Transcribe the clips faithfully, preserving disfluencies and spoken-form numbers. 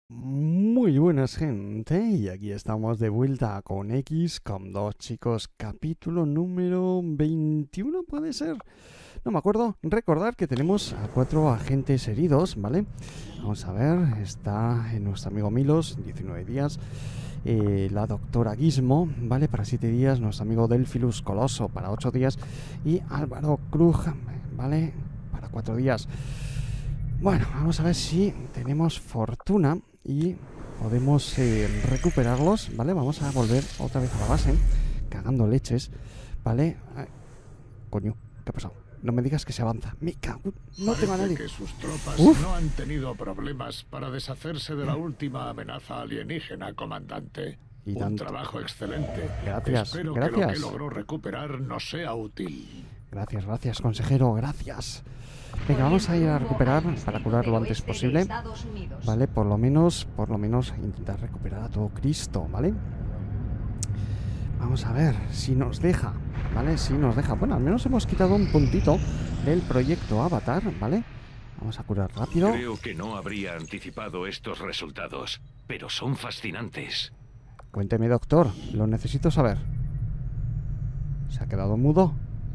Muy buenas, gente, y aquí estamos de vuelta con X, con dos chicos, capítulo número veintiuno, ¿puede ser? No me acuerdo. Recordar que tenemos a cuatro agentes heridos, ¿vale? Vamos a ver, está nuestro amigo Milos, diecinueve días, eh, la doctora Gizmo, ¿vale? Para siete días, nuestro amigo Delphilus Coloso para ocho días y Álvaro Krug, ¿vale? Para cuatro días. Bueno, vamos a ver si tenemos fortuna y podemos eh, recuperarlos, ¿vale? Vamos a volver otra vez a la base, cagando leches, ¿vale? Ay, coño, ¿qué ha pasado? No me digas que se avanza. Me cago, no tengo a nadie. Que sus tropas Uf. no han tenido problemas para deshacerse de la última amenaza alienígena, comandante. Y Un tanto. trabajo excelente. Gracias, Espero gracias. que lo que logró recuperar nos sea útil. Gracias, gracias, consejero, gracias. Venga, vamos a ir a recuperar para curar lo antes posible, ¿vale? Por lo menos, por lo menos intentar recuperar a todo Cristo, ¿vale? Vamos a ver si nos deja, ¿vale? Si nos deja. Bueno, al menos hemos quitado un puntito del proyecto Avatar, ¿vale? Vamos a curar rápido. Creo que no habría anticipado estos resultados, pero son fascinantes. Cuénteme, doctor, lo necesito saber. ¿Se ha quedado mudo?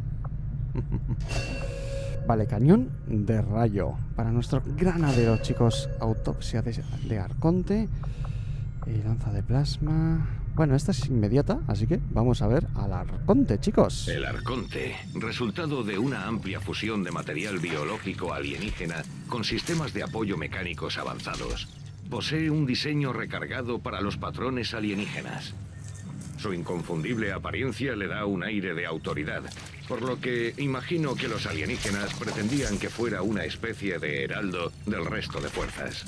Vale, cañón de rayo para nuestro granadero, chicos. Autopsia de, de Arconte y lanza de plasma. Bueno, esta es inmediata, así que vamos a ver al Arconte, chicos. El Arconte, resultado de una amplia fusión de material biológico alienígena con sistemas de apoyo mecánicos avanzados. Posee un diseño recargado para los patrones alienígenas. Su inconfundible apariencia le da un aire de autoridad, por lo que imagino que los alienígenas pretendían que fuera una especie de heraldo del resto de fuerzas.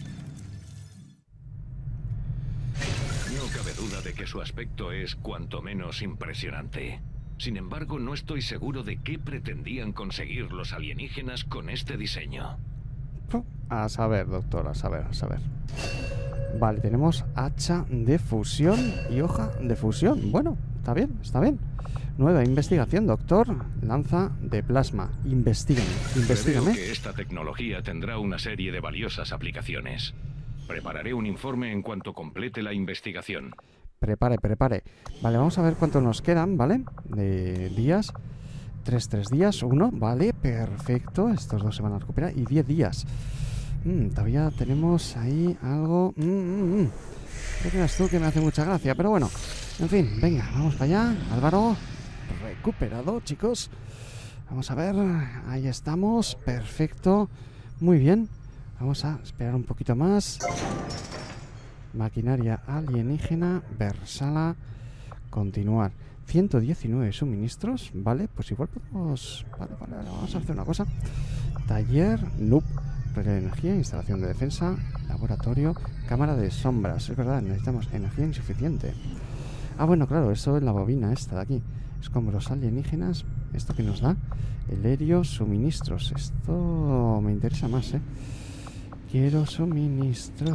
No cabe duda de que su aspecto es cuanto menos impresionante. Sin embargo, no estoy seguro de qué pretendían conseguir los alienígenas con este diseño. A saber, doctor, a saber, a saber. Vale, tenemos hacha de fusión y hoja de fusión. Bueno, está bien, está bien. Nueva investigación, doctor. Lanza de plasma. Investígame, investígame. Creo que esta tecnología tendrá una serie de valiosas aplicaciones. Prepararé un informe en cuanto complete la investigación. Prepare, prepare. Vale, vamos a ver cuántos nos quedan, ¿vale? De días. Tres, tres días, uno, vale, perfecto. Estos dos se van a recuperar. Y diez días. Mm, todavía tenemos ahí algo. Mm, mm, mm. ¿Qué creas tú que me hace mucha gracia? Pero bueno, en fin, venga, vamos para allá. Álvaro, recuperado, chicos. Vamos a ver, ahí estamos, perfecto. Muy bien, vamos a esperar un poquito más. Maquinaria alienígena, Versala, continuar. ciento diecinueve suministros, vale, pues igual podemos... Vale, vale, vamos a hacer una cosa. Taller, noob. De energía, instalación de defensa, laboratorio, cámara de sombras. Es verdad, necesitamos energía insuficiente. Ah, bueno, claro, eso es la bobina esta de aquí. Escombros alienígenas. ¿Esto que nos da? El aéreo, suministros. Esto me interesa más, ¿eh? Quiero suministros.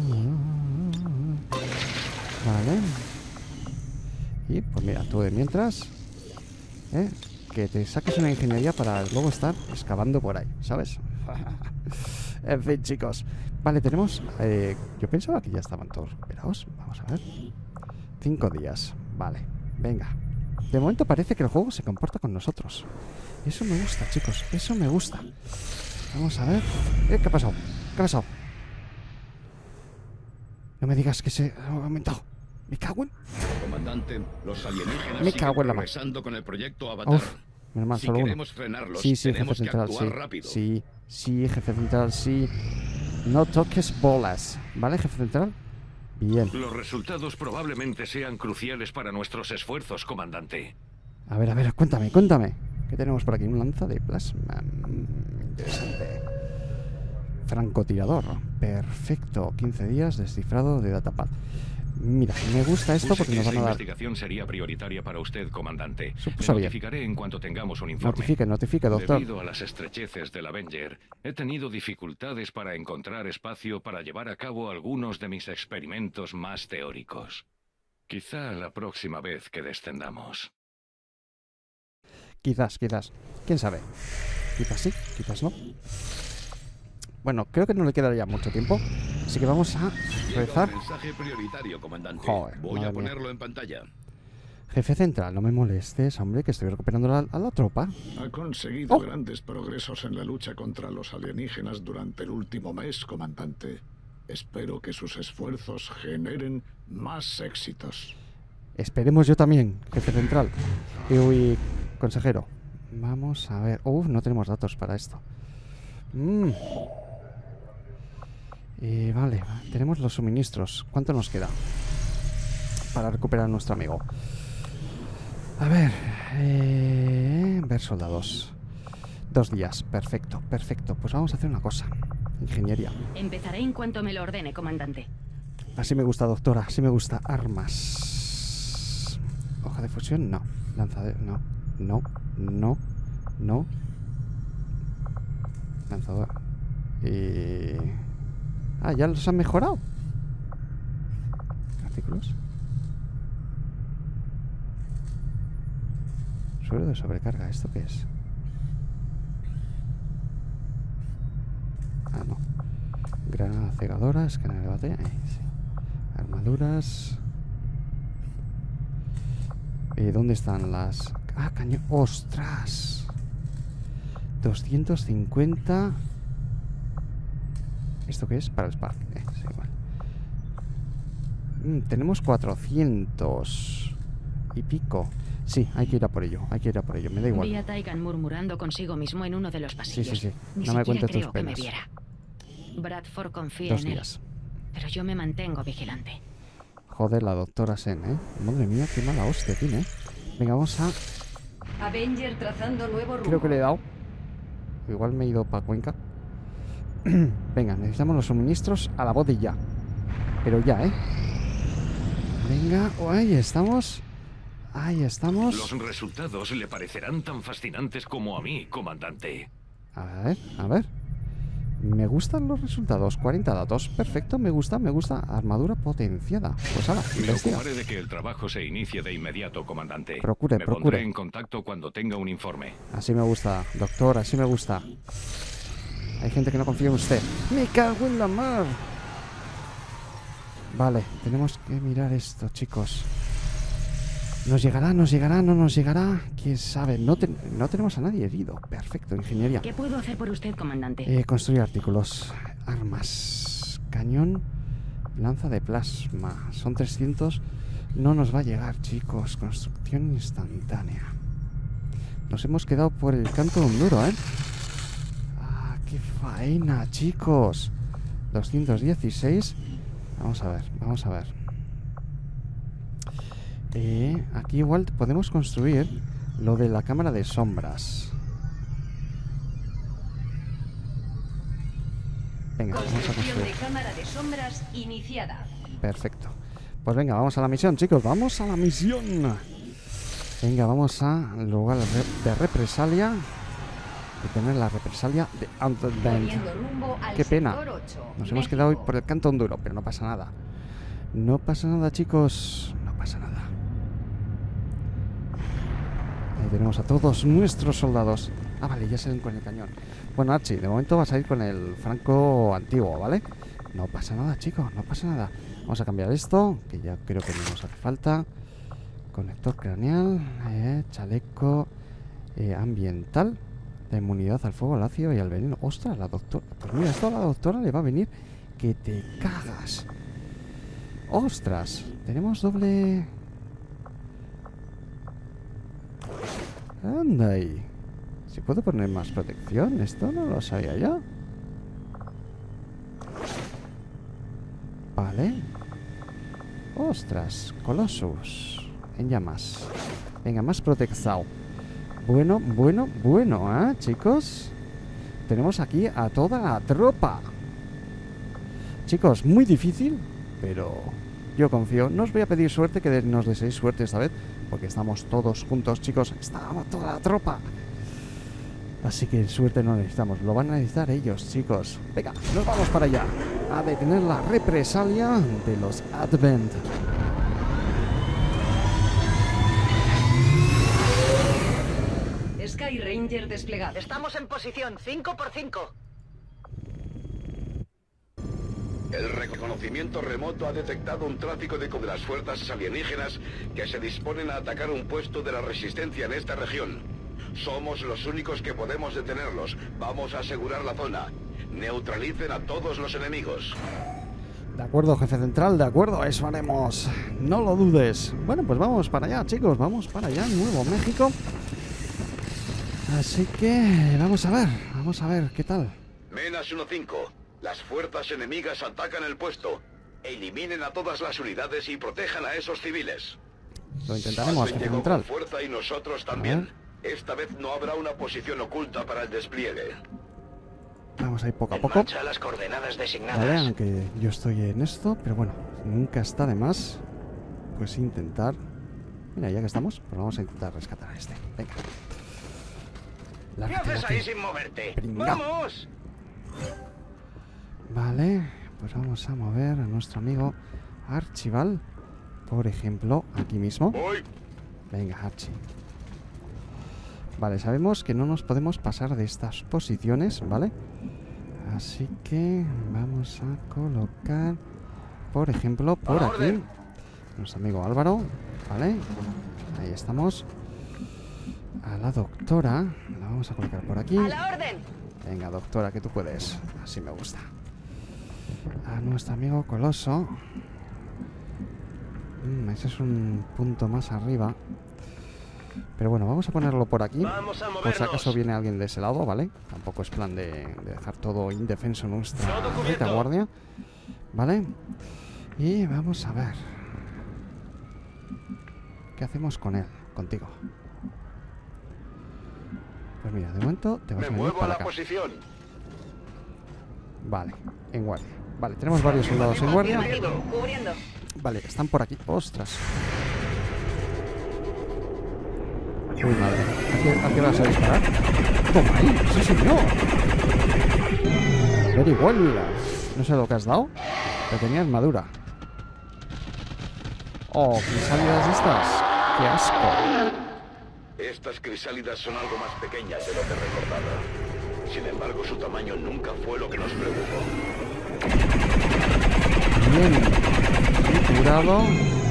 Vale. Y pues mira, tú de mientras, ¿eh? Que te saques una ingeniería para luego estar excavando por ahí, ¿sabes? En fin, chicos. Vale, tenemos... Eh, yo pensaba que ya estaban todos recuperados. Vamos a ver. Cinco días. Vale, venga. De momento parece que el juego se comporta con nosotros. Eso me gusta, chicos. Eso me gusta. Vamos a ver. Eh, ¿Qué ha pasado? ¿Qué ha pasado? No me digas que se ha aumentado. Me cago en... Comandante, los alienígenas Me siguen cago en la mano. progresando con el proyecto Avatar. Uf, menos mal, Si solo uno. queremos frenarlos, Sí, sí, jefe tenemos que central, actuar sí. rápido. Sí, sí, jefe central, sí. No toques bolas. ¿Vale, jefe central? Bien. Los resultados probablemente sean cruciales para nuestros esfuerzos, comandante. A ver, a ver, cuéntame, cuéntame. ¿Qué tenemos por aquí? Un lanza de plasma. Mm, interesante. Francotirador. Perfecto. quince días descifrado de datapad. Mira, me gusta esto Puse porque que nos esa van a dar... investigación sería prioritaria para usted, comandante. Eso Le sabía. notificaré en cuanto tengamos un informe. Notifique, notifique, doctor. Debido a las estrecheces del Avenger, he tenido dificultades para encontrar espacio para llevar a cabo algunos de mis experimentos más teóricos. Quizá la próxima vez que descendamos. Quizás, quizás. ¿Quién sabe? Quizás sí, quizás no. Bueno, creo que no le quedaría mucho tiempo. Así que vamos a rezar. Mensaje prioritario, comandante. Joder, Voy madre a mía. ponerlo en pantalla. Jefe central, no me molestes, hombre, que estoy recuperando la- a la tropa. Ha conseguido Oh. grandes progresos en la lucha contra los alienígenas durante el último mes, comandante. Espero que sus esfuerzos generen más éxitos. Esperemos yo también, jefe central. Y uy, consejero. Vamos a ver. Uf, no tenemos datos para esto. Mm. Y vale, tenemos los suministros. ¿Cuánto nos queda para recuperar a nuestro amigo? A ver, eh, ver soldados. Dos días, perfecto, perfecto. Pues vamos a hacer una cosa. Ingeniería. Empezaré en cuanto me lo ordene, comandante. Así me gusta, doctora, así me gusta. Armas. Hoja de fusión, no. Lanzador, no. No, no, no. Lanzador. Y... Ah, ya los han mejorado. Artículos. Suelo de sobrecarga, ¿esto qué es? Ah, no. Granada cegadora, escáner de batalla. Ahí, sí. Armaduras. ¿Y dónde están las...? Ah, cañón. ¡Ostras! doscientos cincuenta. ¿Esto qué es? Para el Spark. Eh, sí, igual. Mm, tenemos cuatrocientos y pico. Sí, hay que ir a por ello. Hay que ir a por ello. Me da igual. Vi a Taigan murmurando consigo mismo en uno de los Sí, pasillos. sí, sí. Ni No me siquiera cuentes tus creo que me penas. viera. Bradford confía Dos en él, días. pero yo me mantengo vigilante. Joder, la doctora Sen, ¿eh? Madre mía, qué mala hostia tiene. Venga, vamos a... Avenger trazando nuevo rumbo. Creo que le he dado. Igual me he ido para Cuenca. Venga, necesitamos los suministros a la voz de ya. Pero ya, ¿eh? Venga, oh, ahí estamos. Ahí estamos. Los resultados le parecerán tan fascinantes como a mí, comandante. A ver, a ver. Me gustan los resultados. cuarenta datos. Perfecto, me gusta, me gusta. Armadura potenciada. Pues ahora, Me investiga. ocuparé de que el trabajo se inicie de inmediato, comandante. Procure, Me procure. pondré en contacto cuando tenga un informe. Así me gusta, doctor, así me gusta. Hay gente que no confía en usted. ¡Me cago en la mar! Vale, tenemos que mirar esto, chicos. ¿Nos llegará, nos llegará, no nos llegará? ¿Quién sabe? No, ten- no tenemos a nadie herido. Perfecto, ingeniería. ¿Qué puedo hacer por usted, comandante? Eh, construir artículos. Armas. Cañón. Lanza de plasma. Son trescientos. No nos va a llegar, chicos. Construcción instantánea. Nos hemos quedado por el canto de un duro, ¿eh? Ah, qué faena, chicos. doscientos dieciséis. Vamos a ver, vamos a ver. Eh, aquí igual podemos construir lo de la cámara de sombras. Venga, vamos a Construcción de construir. cámara de sombras iniciada. Perfecto. Pues venga, vamos a la misión, chicos. Vamos a la misión. Venga, vamos al lugar de represalia. Y tener la represalia de Underband. Poniendo rumbo al Qué pena. sector ocho, Nos hemos México. quedado hoy por el canto honduro, pero no pasa nada. No pasa nada, chicos. No pasa nada. Ahí tenemos a todos nuestros soldados. Ah, vale, ya salen con el cañón. Bueno, Archie, de momento vas a ir con el franco antiguo, ¿vale? No pasa nada, chicos, no pasa nada. Vamos a cambiar esto, que ya creo que no nos hace falta. Conector craneal, eh, chaleco eh, ambiental, de inmunidad al fuego, al ácido y al veneno. ¡Ostras, la doctora! Pues mira, esto a la doctora le va a venir que te cagas. ¡Ostras! Tenemos doble... Anda ahí. Si puedo poner más protección, esto no lo sabía yo. Vale. Ostras, Colossus. En llamas. Venga, más protección. Bueno, bueno, bueno, ¿eh, chicos? Tenemos aquí a toda la tropa. Chicos, muy difícil, pero yo confío. No os voy a pedir suerte, que nos deseéis suerte esta vez, porque estamos todos juntos, chicos. Estamos toda la tropa. Así que suerte no necesitamos. Lo van a necesitar ellos, chicos. Venga, nos vamos para allá. A detener la represalia de los Advent. Sky Ranger desplegado. Estamos en posición cinco por cinco. El reconocimiento remoto ha detectado un tráfico de, de las fuerzas alienígenas que se disponen a atacar un puesto de la resistencia en esta región. Somos los únicos que podemos detenerlos. Vamos a asegurar la zona. Neutralicen a todos los enemigos. De acuerdo, jefe central, de acuerdo, eso haremos. No lo dudes. Bueno, pues vamos para allá, chicos. Vamos para allá, Nuevo México. Así que vamos a ver, vamos a ver, ¿qué tal? Menas uno cinco. Las fuerzas enemigas atacan el puesto. Eliminen a todas las unidades y protejan a esos civiles. Lo intentaremos, Aspen jefe llegó central. con fuerza y nosotros también. Esta vez no habrá una posición oculta para el despliegue. Vamos a ir poco a En poco. marcha a las coordenadas designadas. Vale, aunque yo estoy en esto, pero bueno, nunca está de más pues intentar. Mira, ya que estamos, pues vamos a intentar rescatar a este. Venga. ¿Qué Lárgate, haces ahí lárgate. sin moverte? Pringao. ¡Vamos! Vale, pues vamos a mover a nuestro amigo Archival, por ejemplo, aquí mismo. Voy. Venga, Archie. Vale, sabemos que no nos podemos pasar de estas posiciones, ¿vale? Así que vamos a colocar, por ejemplo, por aquí orden. nuestro amigo Álvaro, ¿vale? Ahí estamos. A la doctora la vamos a colocar por aquí. ¡A la orden! Venga, doctora, que tú puedes. Así me gusta. A nuestro amigo Coloso. Mm, ese es un punto más arriba. Pero bueno, vamos a ponerlo por aquí. Vamos a Por si movernos. acaso viene alguien de ese lado, ¿vale? Tampoco es plan de, de dejar todo indefenso en nuestra Todo cubierto. retaguardia. ¿Vale? Y vamos a ver. ¿Qué hacemos con él? Contigo. Pues mira, de momento te vas Me a venir muevo a para la acá. posición. Vale, en guardia. Vale, tenemos varios soldados en guardia. Afirmativo, cubriendo. Vale, están por aquí. ¡Ostras! Uy, madre. ¿A qué, a qué vas a disparar? ¡Toma ahí! ¡Sí, señor! Very well. No sé lo que has dado, pero tenía armadura. ¡Oh, qué salidas estas! ¡Qué asco! Estas crisálidas son algo más pequeñas de lo que recordaba. Sin embargo, su tamaño nunca fue lo que nos preocupó. Bien. Triturado.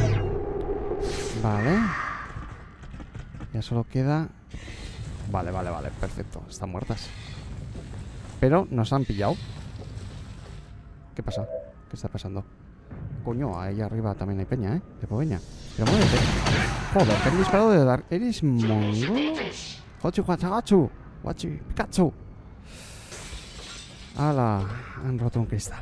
Vale. Ya solo queda... Vale, vale, vale. Perfecto. Están muertas. Pero nos han pillado. ¿Qué pasa? ¿Qué está pasando? Coño, ahí arriba también hay peña, ¿eh? De peña. Pero muévete. Joder, te han disparado de dar... ¿Eres mongolo? Hochu, guachu, guachu, Pikachu. ¡Hala! Han roto un cristal.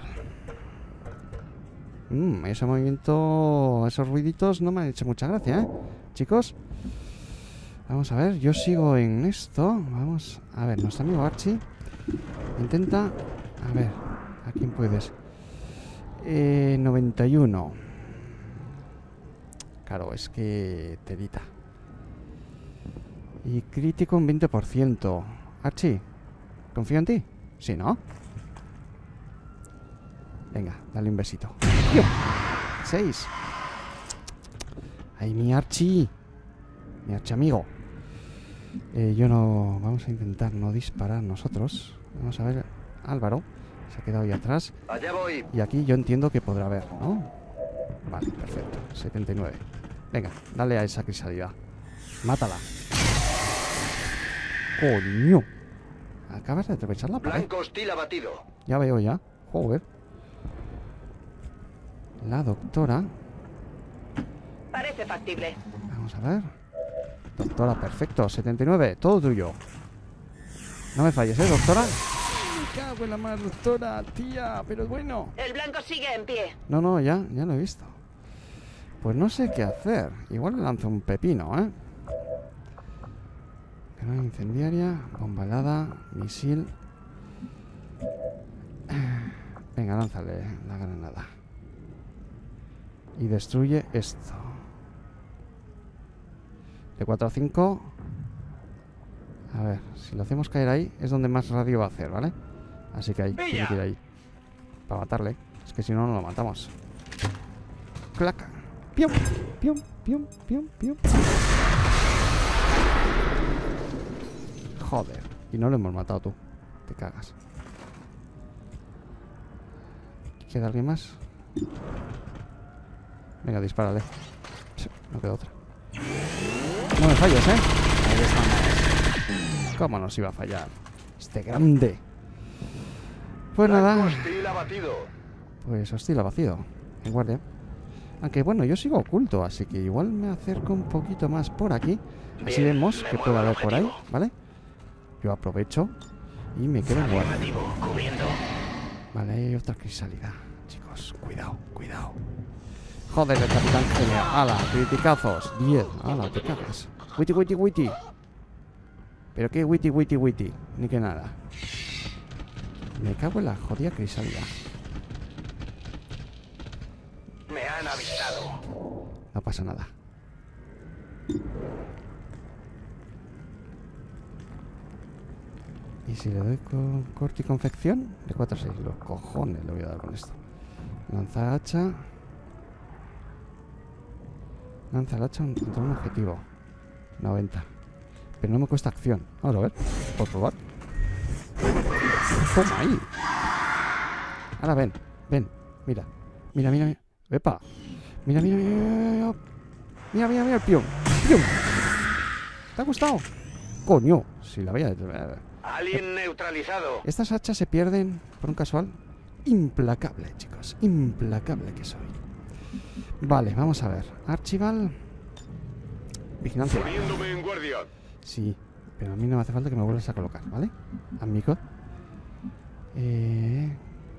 Mmm, ese movimiento, esos ruiditos no me han hecho mucha gracia, ¿eh? Chicos, vamos a ver, yo sigo en esto. Vamos a ver, nuestro amigo Archie intenta... A ver, ¿a quién puedes? Eh, noventa y uno. Claro, es que... telita. Y crítico un veinte por ciento. Archie, ¿confío en ti? Sí, ¿no? Venga, dale un besito. seis. Ay, mi Archie. Mi Archie amigo. Eh, yo no... Vamos a intentar no disparar nosotros. Vamos a ver. Álvaro se ha quedado ahí atrás. Allá voy. Y aquí yo entiendo que podrá haber, ¿no? Vale, perfecto. setenta y nueve. Venga, dale a esa crisalidad. Mátala. ¡Coño! Acabas de atravesar la pared. Blanco hostil abatido. Ya veo ya. Joder. La doctora. Parece factible. Vamos a ver. Doctora, perfecto. setenta y nueve. Todo tuyo. No me falles, ¿eh, doctora? Me cago en la mar, doctora, tía. Pero bueno. El blanco sigue en pie. No, no, ya, ya lo he visto. Pues no sé qué hacer. Igual le lanzo un pepino, ¿eh? Granada incendiaria, bomba helada, misil. Venga, lánzale la granada. Y destruye esto. De cuatro a cinco. A ver, si lo hacemos caer ahí, es donde más radio va a hacer, ¿vale? Así que ahí, tiene que ir ahí. Para matarle. Es que si no, no lo matamos. ¡Clac! ¡Pium! ¡Pium! ¡Pium! ¡Pium! ¡Pium! Joder. Y no lo hemos matado tú. Te cagas. ¿Queda alguien más? Venga, dispárale. No queda otra. No me falles, ¿eh? Ahí estamos. ¿Cómo nos iba a fallar? Este grande. Pues nada. Hostil abatido. Pues hostil abatido. En guardia. Aunque bueno, yo sigo oculto, así que igual me acerco un poquito más por aquí. Así Bien, vemos me que muevo puede al haber por ahí, objetivo. ¿vale? Yo aprovecho y me quedo en guardia. Afirmativo, cubriendo. Vale, hay otra crisálida. Chicos, cuidado, cuidado. Joder, el capitán genial. ¡Hala! Criticazos. diez. ¡Hala! Te cagas. Witty, witty, witty. ¿Pero qué witty, witty, witty? Ni que nada. Me cago en la jodida crisálida. Me han avistado. No pasa nada. ¿Y si le doy con corte y confección? De cuatro a seis. Los cojones le voy a dar con esto. Lanza hacha. Lanza el hacha contra un objetivo. noventa. Pero no me cuesta acción. Vamos a ver. Por probar. Toma ahí. Ahora ven. Ven. Mira. Mira, mira, mira. ¡Epa! Mira, mira, mira, mira. Mira, mira, mira el pion. ¡Pion! ¿Te ha gustado? Coño. Si la voy a... Alien neutralizado. Estas hachas se pierden por un casual. Implacable, chicos. Implacable que soy. Vale, vamos a ver. Archival. Vigilancia. Poniéndome en guardia. Sí, pero a mí no me hace falta que me vuelvas a colocar, ¿vale? Amigo. Eh...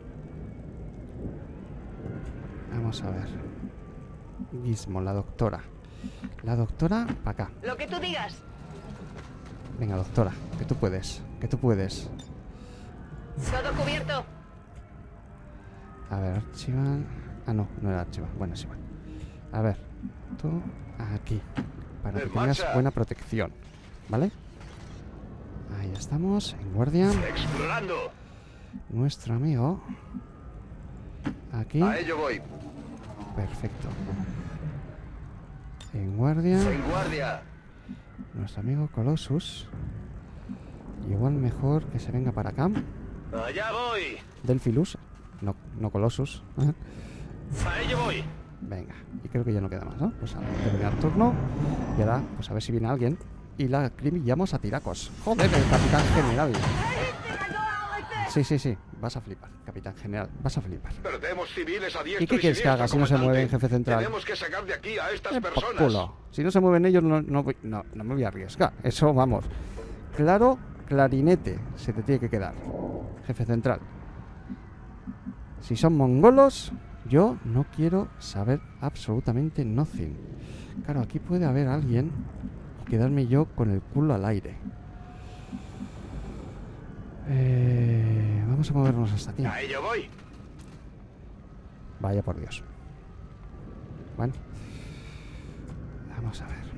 Vamos a ver. Gizmo, la doctora. La doctora, para acá. Lo que tú digas. Venga, doctora, que tú puedes. Que tú puedes. Todo cubierto. A ver, archival. Ah, no, no era archival. Bueno, es igual. A ver, tú aquí. Para que En tengas marcha. buena protección, ¿vale? Ahí estamos, en guardia. Explorando. Nuestro amigo. Aquí. A ello voy. Perfecto. En guardia. En guardia. Nuestro amigo Colossus. Igual mejor que se venga para acá. Allá voy. Delphilus. No, no Colossus. A ello voy. Venga. Y creo que ya no queda más, ¿no? Pues a terminar el turno. Y ahora, pues a ver si viene alguien. Y la acribillamos a tiracos. Joder, el capitán general. Sí, sí, sí. Vas a flipar, capitán general. Vas a flipar. Perdemos civiles a diestro ¿Y qué quieres que haga si no se mueve en jefe central? Tenemos que sacar de aquí a estas Eh, por personas. culo. Si no se mueven ellos, no, no, voy- no, no me voy a arriesgar. Eso, vamos. Claro, clarinete se te tiene que quedar. Jefe central. Si son mongolos, yo no quiero saber absolutamente nothing. Claro, aquí puede haber alguien y quedarme yo con el culo al aire. Eh, vamos a movernos hasta aquí. A ello voy. Vaya por Dios. Bueno. Vamos a ver.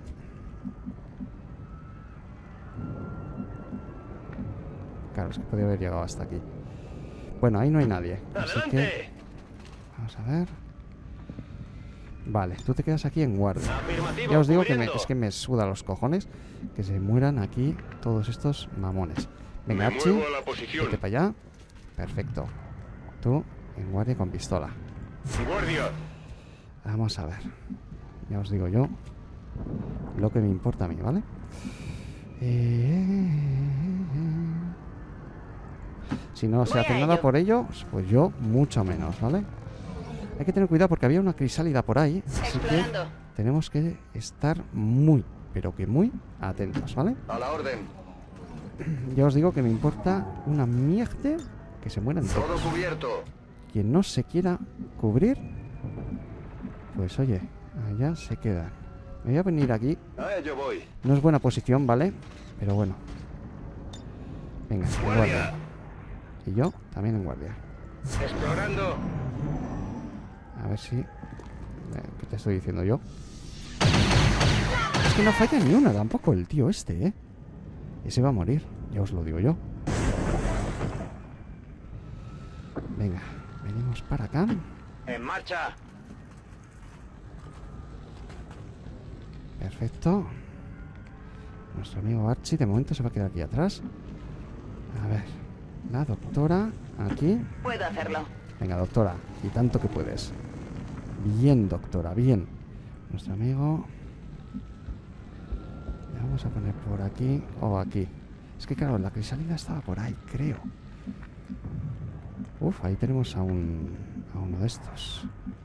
Claro, es que podría haber llegado hasta aquí. Bueno, ahí no hay nadie. Así que... Adelante. Vamos a ver. Vale, tú te quedas aquí en guardia. Afirmativo. Ya os digo que me, cubriendo. es que me suda los cojones que se mueran aquí todos estos mamones. Venga, Me Archie, muevo a la posición. vete para allá. Perfecto. Tú en guardia con pistola. Guardia. Vamos a ver. Ya os digo yo lo que me importa a mí, ¿vale? Eh... Si no se Voy hace a nada ello. por ellos, pues yo mucho menos, ¿vale? Hay que tener cuidado porque había una crisálida por ahí, así que Explorando. tenemos que estar muy, pero que muy atentos, ¿vale? A la orden. Ya os digo que me importa una mierda que se mueran Todo todos. cubierto. Quien no se quiera cubrir, pues oye, allá se quedan. Me voy a venir aquí. A ello voy. No es buena posición, ¿vale? Pero bueno. Venga, en guardia. Guardia. Y yo también en guardia. Explorando. A ver si... eh, ¿Qué te estoy diciendo yo? Es que no falla ni una tampoco el tío este, ¿eh? Ese va a morir, ya os lo digo yo. Venga, venimos para acá. En marcha. Perfecto. Nuestro amigo Archie de momento se va a quedar aquí atrás. A ver, la doctora aquí. Puedo hacerlo. Venga, doctora. Y tanto que puedes. Bien, doctora, bien. Nuestro amigo... Le vamos a poner por aquí o aquí. Es que claro, la crisálida estaba por ahí, creo. Uf, ahí tenemos a un... a uno de estos.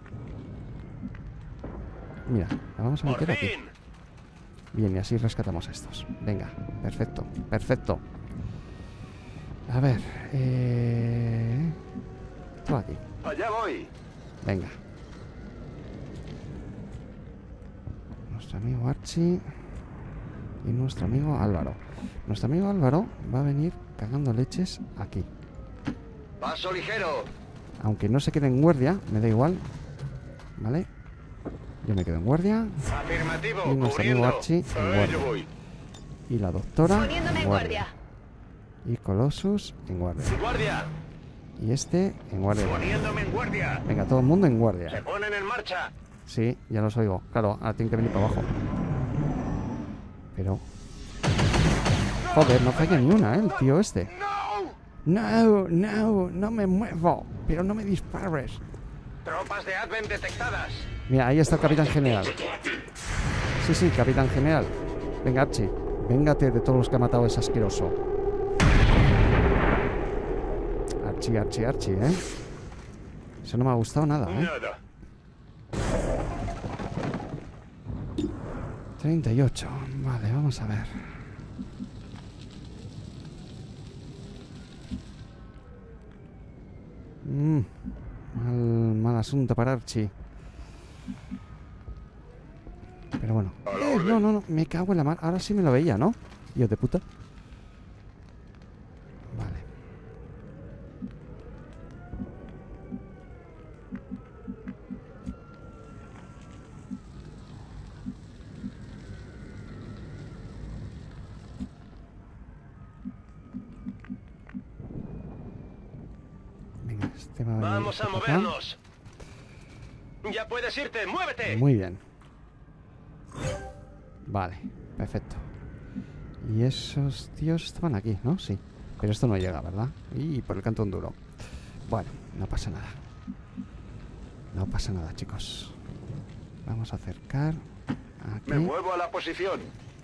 Mira, la vamos a meter aquí. Bien, y así rescatamos a estos. Venga, perfecto, perfecto. A ver, eh... tú aquí. Allá voy. Venga. Nuestro amigo Archie y nuestro amigo Álvaro. Nuestro amigo Álvaro va a venir cagando leches aquí. Paso ligero. Aunque no se quede en guardia, me da igual. ¿Vale? Yo me quedo en guardia. Afirmativo. Y nuestro amigo Archie en guardia. voy. Y la doctora Poniéndome en guardia. Y Colossus en guardia. Guardia. Y este en guardia. Poniéndome en guardia. Venga, todo el mundo en guardia. Ponen en marcha. Sí, ya los oigo. Claro, ahora tienen que venir para abajo. Pero... Joder, no falla ni una, ¿eh? El tío este. No, no, no me muevo. Pero no me dispares. Tropas de Advent detectadas. Mira, ahí está el capitán general. Sí, sí, capitán general. Venga, Archie. Véngate de todos los que ha matado ese asqueroso. Archie, Archie, Archie, ¿eh? Eso no me ha gustado nada, ¿eh? Nada. treinta y ocho. Vale, vamos a ver. Mm, mal, mal asunto para Archie. Pero bueno. Eh, no, no, no. Me cago en la mar. Ahora sí me lo veía, ¿no? Dios de puta. Vale. Venga, este va a venir Vamos a por acá. movernos. Ya puedes irte. Muévete. Muy bien. Vale, perfecto. Y esos tíos estaban aquí, ¿no? Sí. Pero esto no llega, ¿verdad? Y por el cantón duro. Bueno, no pasa nada. No pasa nada, chicos. Vamos a acercar aquí. Me muevo a la posición.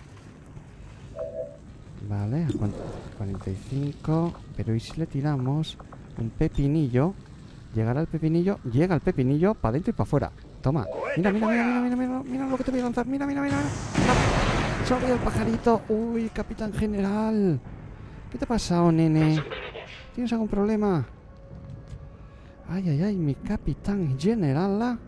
Vale, a cuan- cuarenta y cinco. Pero ¿y si le tiramos un pepinillo? Llegará el pepinillo. Llega el pepinillo para adentro y para afuera. Toma. Mira, mira, mira, mira, mira, mira, mira lo que te voy a lanzar. Mira, mira, mira. mira. Sobre el pajarito. Uy, capitán general. ¿Qué te ha pasado, nene? ¿Tienes algún problema? Ay, ay, ay, mi capitán general.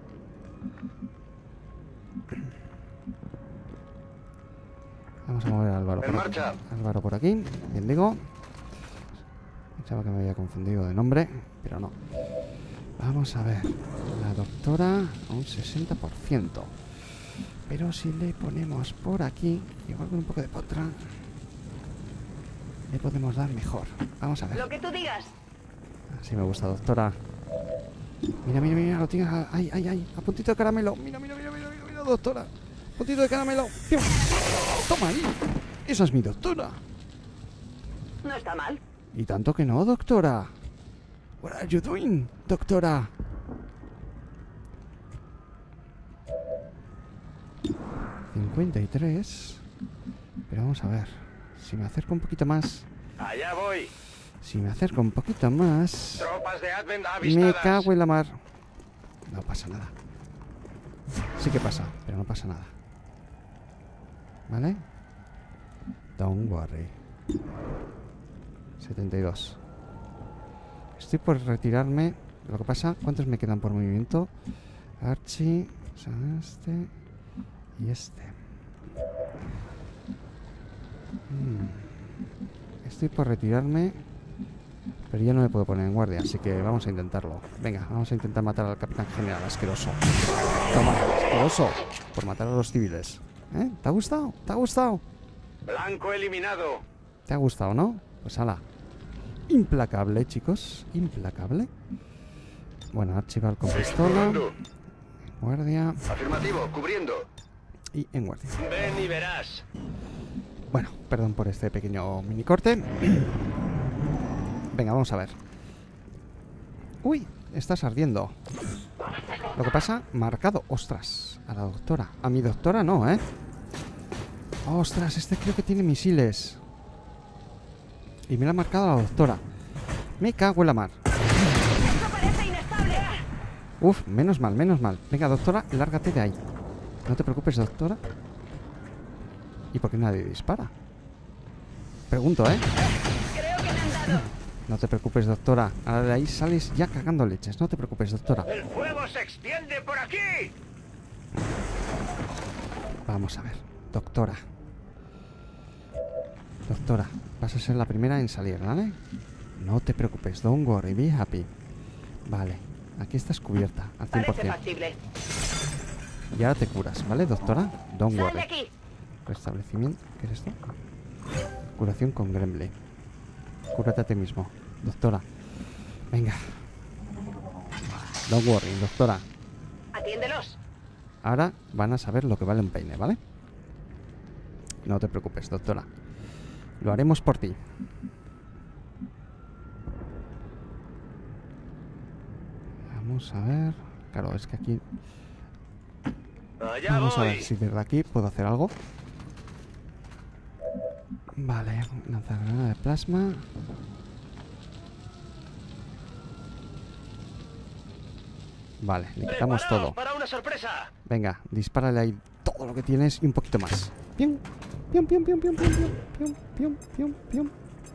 Vamos a mover a Álvaro En por aquí. marcha. Álvaro por aquí. Bien digo. Pensaba que me había confundido de nombre, pero no. Vamos a ver. La doctora a un sesenta por ciento. Pero si le ponemos por aquí, igual con un poco de potra, le podemos dar mejor. Vamos a ver. Lo que tú digas. Así me gusta, doctora. Mira, mira, mira, lo tienes. a- Ay, ay, ay. A puntito de caramelo. Mira, mira, mira, mira, mira, mira, doctora. Puntito de caramelo. ¡Pium! Toma ahí. Esa es mi doctora. No está mal. Y tanto que no, doctora. What are you doing, doctora? cincuenta y tres. Pero vamos a ver. Si me acerco un poquito más. Allá voy. Si me acerco un poquito más. Tropas de Advent Me avistadas. cago en la mar. No pasa nada. Sí que pasa, pero no pasa nada. ¿Vale? Don't worry. setenta y dos. Estoy por retirarme. Lo que pasa, ¿cuántos me quedan por movimiento? Archie, o sea, este y este. Hmm. Estoy por retirarme, pero ya no me puedo poner en guardia, así que vamos a intentarlo. Venga, vamos a intentar matar al capitán general asqueroso. Toma, asqueroso, por matar a los civiles. ¿Eh? ¿Te ha gustado? ¿Te ha gustado? Blanco eliminado. ¿Te ha gustado, no? Pues ala. Implacable, chicos. Implacable. Bueno, archivar con pistola. Guardia. Afirmativo, cubriendo. Y en guardia. Ven y verás. Bueno, perdón por este pequeño mini corte. Venga, vamos a ver. Uy, estás ardiendo. Lo que pasa, marcado. Ostras, a la doctora. A mi doctora no, ¿eh? Ostras, este creo que tiene misiles. Y me lo ha marcado a la doctora. Me cago en la mar. ¡Esto parece inestable! Uf, menos mal, menos mal. Venga, doctora, lárgate de ahí. No te preocupes, doctora. ¿Y por qué nadie dispara? Pregunto, ¿eh? Creo que me han dado. No te preocupes, doctora. Ahora de ahí sales ya cagando leches. No te preocupes, doctora. ¡El fuego se extiende por aquí! Vamos a ver. Doctora. Doctora, vas a ser la primera en salir, ¿vale? No te preocupes. Don't worry, be happy. Vale. Aquí estás cubierta al cien por Parece cien. factible. Y ahora te curas, ¿vale, doctora? Don't ¡Sal de worry. aquí! Restablecimiento. ¿Qué es esto? Curación con Gremlin. Cúrate a ti mismo, doctora. Venga. Don't worry, doctora. Atiéndelos. Ahora van a saber lo que vale un peine, ¿vale? No te preocupes, doctora. Lo haremos por ti. Vamos a ver. Claro, es que aquí... Allá Vamos a voy. ver si desde aquí puedo hacer algo. Vale, lanzagranada de plasma. Vale, le quitamos ¡Preparaos todo. para una sorpresa! Venga, dispárale ahí todo lo que tienes y un poquito más. Pium, pium, pium, pium, pium, pium, pium, pium, pium, pium.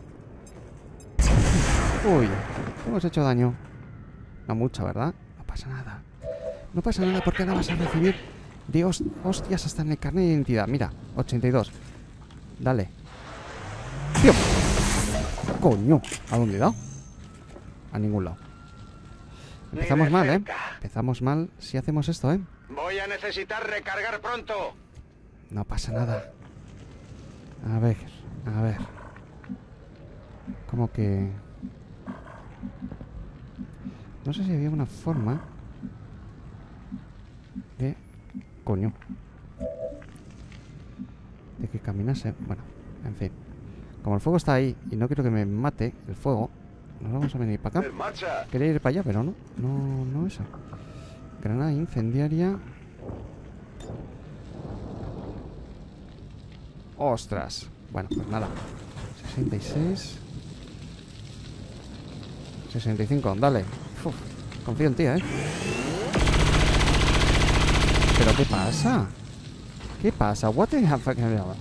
Uy, hemos hecho daño. No mucho, ¿verdad? No pasa nada. No pasa nada porque ahora vas a recibir de host- hostias hasta en el carnet de identidad. Mira, ochenta y dos. Dale. ¡Pium! Coño, ¿a dónde he dado? A ningún lado. Empezamos de mal, ¿eh? cerca. Empezamos mal si hacemos esto, ¿eh? Voy a necesitar recargar pronto. No pasa nada. A ver, a ver. Como que... No sé si había una forma de... Coño. De que caminase... Bueno, en fin. Como el fuego está ahí y no quiero que me mate el fuego, nos vamos a venir para acá. En marcha. Quería ir para allá, pero no. No, no eso. Granada incendiaria. ¡Ostras! Bueno, pues nada. sesenta y seis. sesenta y cinco, dale. Uf, confío en ti, ¿eh? ¿Pero qué pasa? ¿Qué pasa? What the fuck?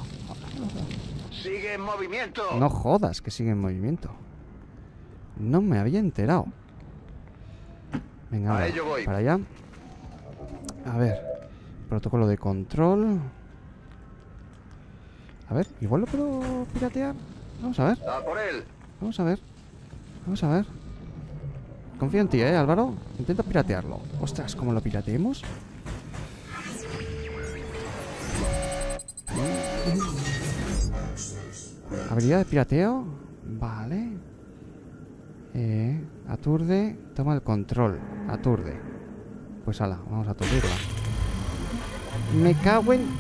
Sigue en movimiento. No jodas que sigue en movimiento. No me había enterado. Venga, A va, ello voy. para allá. A ver. Protocolo de control. A ver, igual lo puedo piratear. Vamos a ver, A por él. vamos a ver. Vamos a ver. Confío en ti, ¿eh, Álvaro? Intenta piratearlo. Ostras, ¿cómo lo pirateemos? Habilidad de pirateo. Vale. Eh, aturde. Toma el control. Aturde. Pues ala, vamos a aturdirla. Me cago en...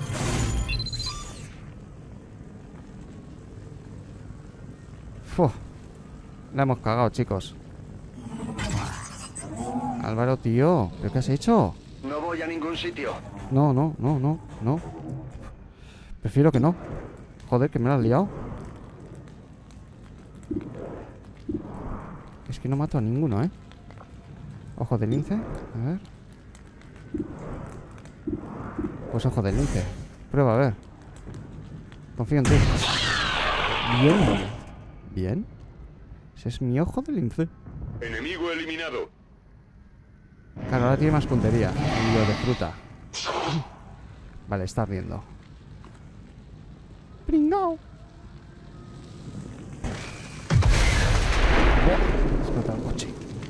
Fu. La hemos cagado, chicos. Álvaro, tío, ¿pero qué has hecho? No voy a ningún sitio. No, no, no, no, no. Prefiero que no. Joder, que me lo has liado. Es que no mato a ninguno, ¿eh? Ojo de lince. A ver. Pues ojo de lince. Prueba, a ver. Confío en ti. Bien. Bien. Ese es mi ojo de lince. Enemigo eliminado. Claro, ahora tiene más puntería. Y lo de fruta. Vale, está ardiendo. Pringao. Explota el coche.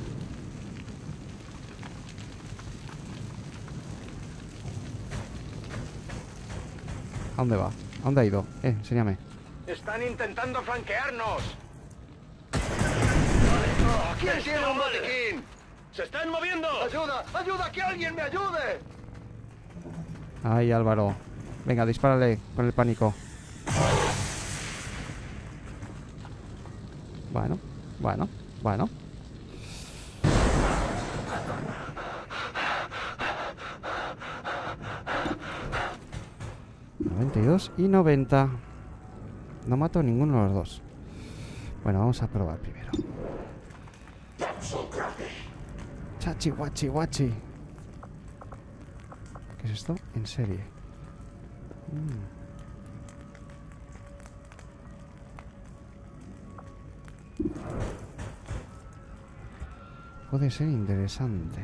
¿A dónde va? ¿A dónde ha ido? Eh, enséñame. Están intentando flanquearnos. ¿Quién tiene un botiquín? ¡Se están moviendo! ¡Ayuda! ¡Ayuda! ¡Que alguien me ayude! Ay, Álvaro. Venga, dispárale con el pánico. Bueno, bueno, bueno. noventa y dos y noventa. No mato a ninguno de los dos. Bueno, vamos a probar primero. Chachi, guachi, guachi. ¿Qué es esto? En serie. Mm. Puede ser interesante.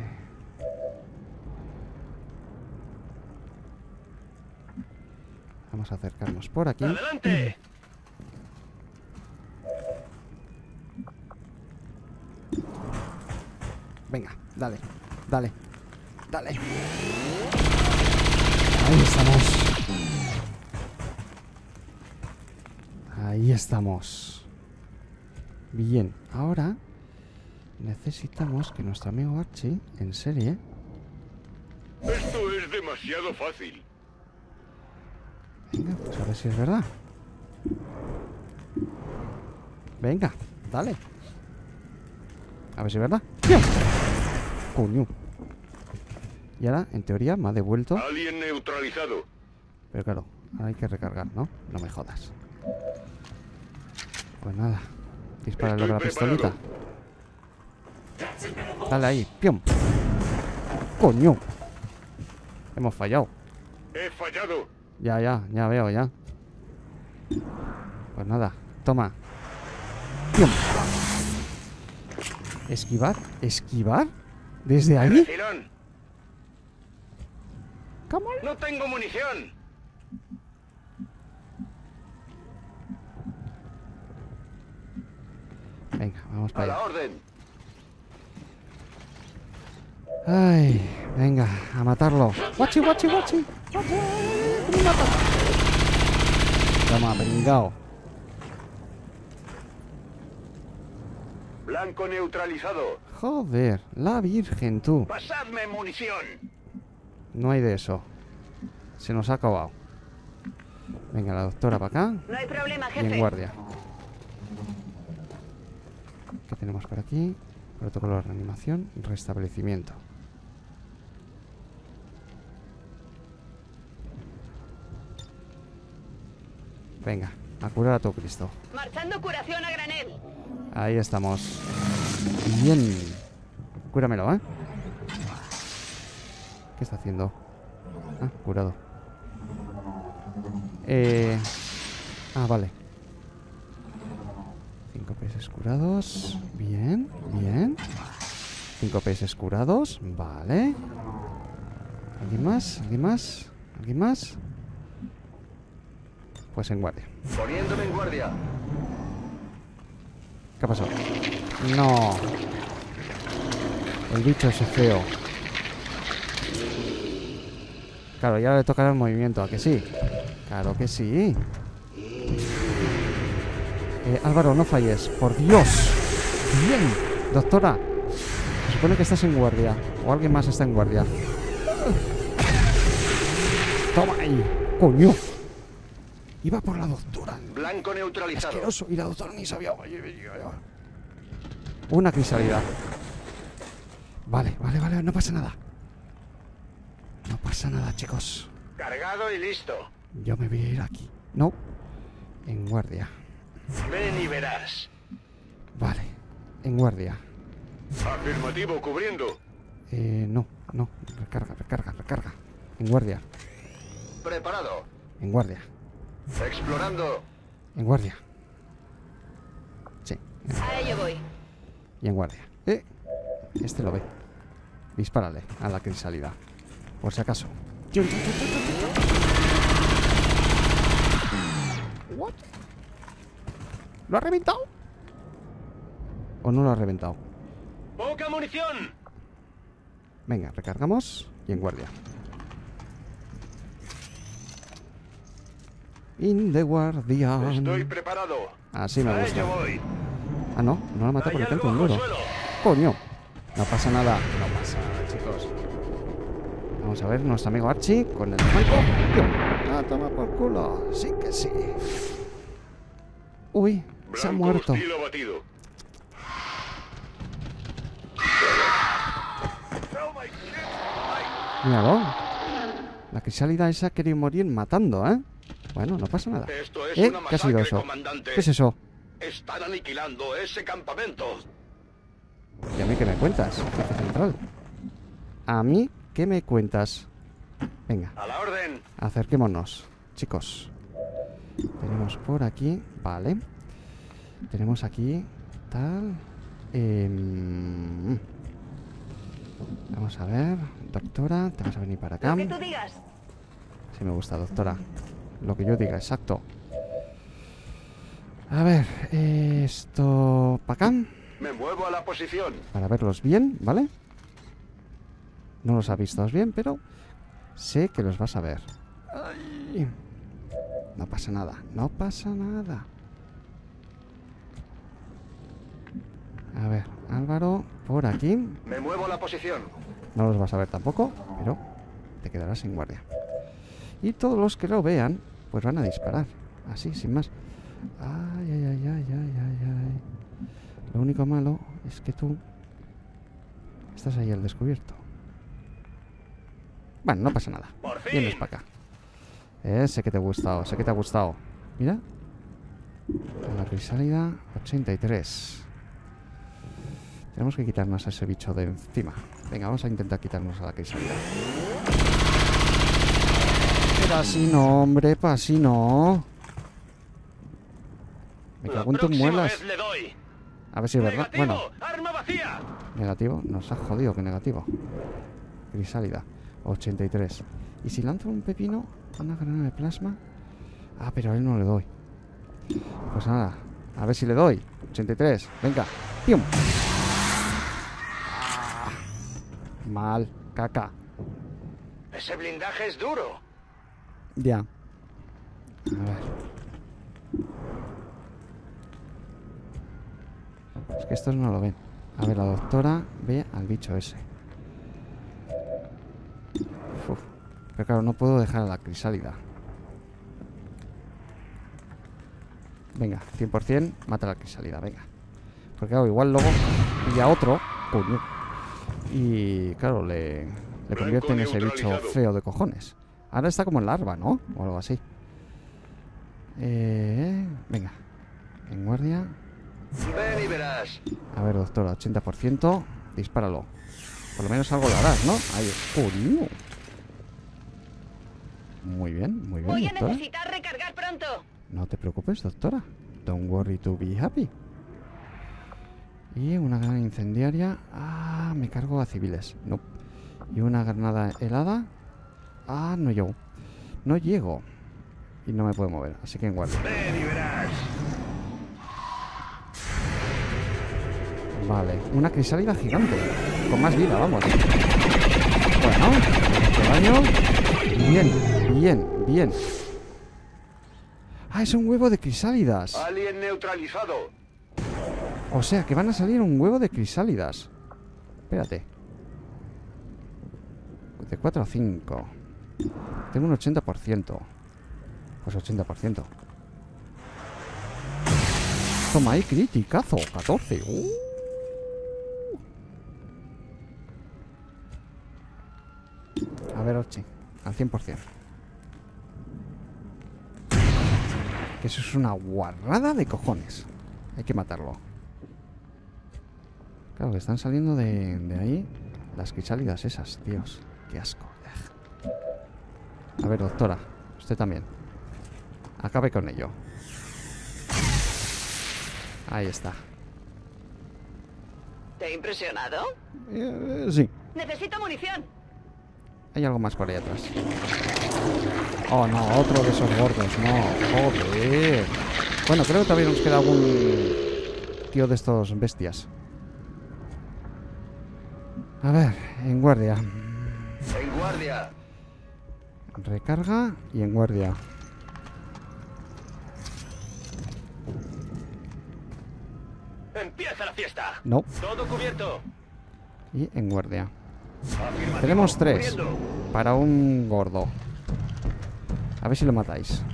Vamos a acercarnos por aquí. ¡Adelante! Venga, dale, dale, dale. Ahí estamos. Ahí estamos. Bien, ahora necesitamos que nuestro amigo Archie, en serie... Esto es demasiado fácil. Venga, pues a ver si es verdad. Venga, dale. A ver si es verdad. ¡Bien! Coño. Y ahora, en teoría, me ha devuelto. Alien neutralizado. Pero claro, ahora hay que recargar, ¿no? No me jodas. Pues nada. Dispárale con la pistolita. Dale ahí. ¡Pium! ¡Coño! Hemos fallado. He fallado. Ya, ya, ya veo, ya. Pues nada, toma. ¡Pium! ¿Esquivar? ¿Esquivar? ¿Desde ahí? Refilón. ¿Cómo? No tengo munición. Venga, vamos A para la allá. orden. Ay, venga, a matarlo. Guachi, guachi, guachi. Guachi, que me mata. Toma, pringao. Blanco neutralizado. Joder, la virgen, tú. Pasadme munición. No hay de eso. Se nos ha acabado. Venga, la doctora para acá. No hay problema, Y en jefe. guardia. ¿Qué tenemos por aquí? Protocolo de reanimación, restablecimiento. Venga, a curar a todo Cristo. Marchando curación a granel. Ahí estamos. Bien. Cúramelo, ¿eh? ¿Qué está haciendo? Ah, curado. Eh... Ah, vale. cinco P S curados. Bien, bien. cinco P S curados. Vale. ¿Alguien más? ¿Alguien más? ¿Alguien más? Pues en guardia. Poniéndome en guardia. ¿Qué pasó? No. El bicho ese feo. Claro, ya le tocará el movimiento, ¿a que sí? Claro que sí. Eh, Álvaro, no falles. ¡Por Dios! Bien. Doctora. Se supone que estás en guardia. O alguien más está en guardia. Toma ahí. ¡Coño! Iba por la doctora. Blanco neutralizado. Asqueroso. Y la doctora ni sabía. Una crisalidad. Vale, vale, vale. No pasa nada. No pasa nada, chicos. Cargado y listo. Yo me voy a ir aquí. No. En guardia. Ven y verás. Vale. En guardia. Afirmativo, cubriendo. Eh, no, no. Recarga, recarga, recarga. En guardia. Preparado. En guardia. Explorando. En guardia. Sí. A ello voy. Y en guardia. Eh. Este lo ve. Dispárale a la crisalidad. Por si acaso. What? ¿Lo ha reventado? ¿O no lo ha reventado? ¡Poca munición! Venga, recargamos y en guardia. In the guardian. Estoy preparado. Así me A gusta. ello voy. Ah, no, no la mata Hay porque algo tanto un bajo el duro. suelo. Coño. No pasa nada. No pasa nada, chicos. Vamos a ver nuestro amigo Archie con el manco. Ah, toma por culo. Sí que sí. Uy, se ha Blanco muerto. hostil abatido. Míralo. La crisálida esa quería morir matando, ¿eh? Bueno, no pasa nada. Esto es ¿Eh? una ¿Qué ha sido masacre, eso? comandante. ¿Qué es eso? Están aniquilando ese campamento. ¿Y a mí qué me cuentas, jefe central? ¿A mí qué me cuentas? Venga, A la orden. acerquémonos, chicos. Tenemos por aquí, vale. Tenemos aquí, tal. Eh, vamos a ver, doctora, te vas a venir para acá. Lo que tú digas. Sí me gusta, doctora. Lo que yo diga, exacto. A ver, esto para acá. Me muevo a la posición. Para verlos bien, ¿vale? No los ha visto bien, pero sé que los vas a ver. Ay. No pasa nada, no pasa nada. A ver, Álvaro, por aquí. Me muevo a la posición. No los vas a ver tampoco, pero te quedarás sin guardia. Y todos los que lo vean, pues van a disparar. Así, sin más. Ay, ay, ay, ay, ay, ay, ay. Lo único malo es que tú estás ahí al descubierto. Bueno, no pasa nada. Por fin. Vienes para acá. Eh, sé que te ha gustado, sé que te ha gustado. Mira. La crisálida ochenta y tres. Tenemos que quitarnos a ese bicho de encima. Venga, vamos a intentar quitarnos a la crisálida. Pero así no, hombre, pa' así no. Me La cago en tus próxima muelas. vez le doy. A ver si es verdad. Negativo, Bueno, arma vacía. negativo. Nos ha jodido que negativo. Crisálida ochenta y tres. ¿Y si lanzo un pepino? Una granada de plasma. Ah, pero a él no le doy. Pues nada. A ver si le doy. ochenta y tres. Venga. ¡Pium! Ah, mal. Caca. Ese blindaje es duro. Ya. A ver. Es que estos no lo ven. A ver, la doctora ve al bicho ese. Uf. Pero claro, no puedo dejar a la crisálida. Venga, cien por cien, mata a la crisálida, venga. Porque claro, igual luego pilla otro. Coño. Y claro, le, le convierte en ese bicho feo de cojones. Ahora está como en larva, ¿no? O algo así. Eh, venga. En guardia. Ven y verás. A ver, doctora, ochenta por ciento. Dispáralo. Por lo menos algo le harás, ¿no? Ahí. ¡Coño! Muy bien, muy bien, Voy a doctora. necesitar recargar pronto. No te preocupes, doctora. Don't worry to be happy. Y una granada incendiaria. Ah, me cargo a civiles. No. Y una granada helada. Ah, no llego. No llego. Y no me puedo mover, así que en guardia. Ven y verás. Vale, una crisálida gigante. Con más vida, vamos. Bueno, mucho daño. Bien, bien, bien. Ah, es un huevo de crisálidas. Alien neutralizado. O sea, que van a salir un huevo de crisálidas. Espérate. De cuatro a cinco. Tengo un ochenta por ciento. Pues ochenta por ciento. Toma ahí, criticazo. catorce. Uh. A ver, Orchi. Al cien por cien. Que eso es una guarrada de cojones. Hay que matarlo. Claro, que están saliendo de, de ahí las crisálidas esas, Dios. Qué asco. A ver, doctora. Usted también. Acabe con ello. Ahí está. ¿Te he impresionado? Eh, sí. Necesito munición. Hay algo más por ahí atrás. Oh, no, otro de esos gordos. No, joder. Bueno, creo que todavía nos queda algún tío de estos bestias. A ver, en guardia. En guardia. Recarga y en guardia. Empieza la fiesta. No. Todo cubierto. Y en guardia. Afirmativo. Tenemos tres. Cubriendo. Para un gordo. A ver si lo matáis.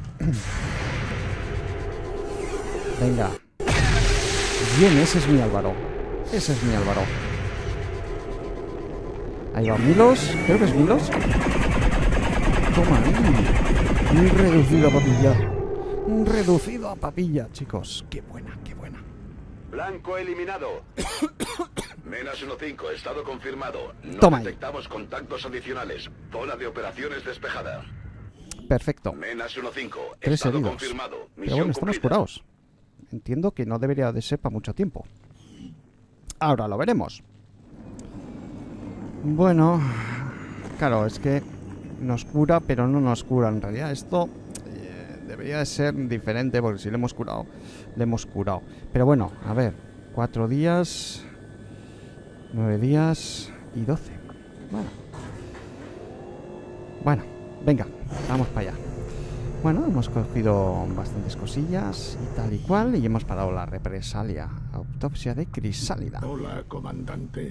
Venga. Bien, ese es mi Álvaro. Ese es mi Álvaro. Ahí va Milos. Creo que es Milos. Toma ahí. Un reducido a papilla. Un reducido a papilla, chicos. Qué buena, qué buena. Blanco eliminado. Menas uno cinco, estado confirmado. No Toma ahí. detectamos contactos adicionales. Zona de operaciones despejada. Perfecto. Menas uno cinco, Tres estado heridos. confirmado. Pero Misión bueno, estamos cumplida. curados. Entiendo que no debería de ser para mucho tiempo. Ahora lo veremos. Bueno, claro, es que nos cura, pero no nos cura. En realidad esto eh, debería de ser diferente, porque si le hemos curado, le hemos curado. Pero bueno, a ver, cuatro días, nueve días y doce. Bueno, bueno, venga, vamos para allá. Bueno, hemos cogido bastantes cosillas y tal y cual, y hemos parado la represalia. Autopsia de Crisálida. Hola, comandante.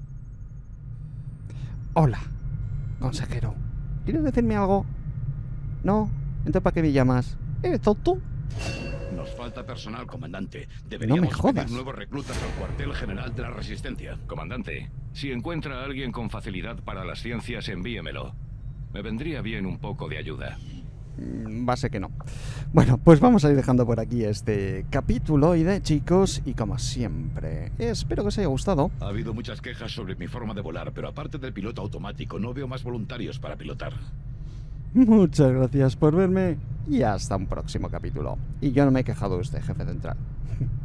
Hola, consejero. ¿Quieres decirme algo? ¿No? Entonces, ¿para qué me llamas? ¿Eres tonto? Nos falta personal, comandante. No me Deberíamos jodas. pedir nuevos reclutas al cuartel general de la Resistencia. Comandante, si encuentra a alguien con facilidad para las ciencias, envíemelo. Me vendría bien un poco de ayuda. Mm, Va a ser que no. Bueno, pues vamos a ir dejando por aquí este capítulo y de chicos, y como siempre, espero que os haya gustado. Ha habido muchas quejas sobre mi forma de volar, pero aparte del piloto automático, no veo más voluntarios para pilotar. Muchas gracias por verme y hasta un próximo capítulo. Y yo no me he quejado de usted, jefe central.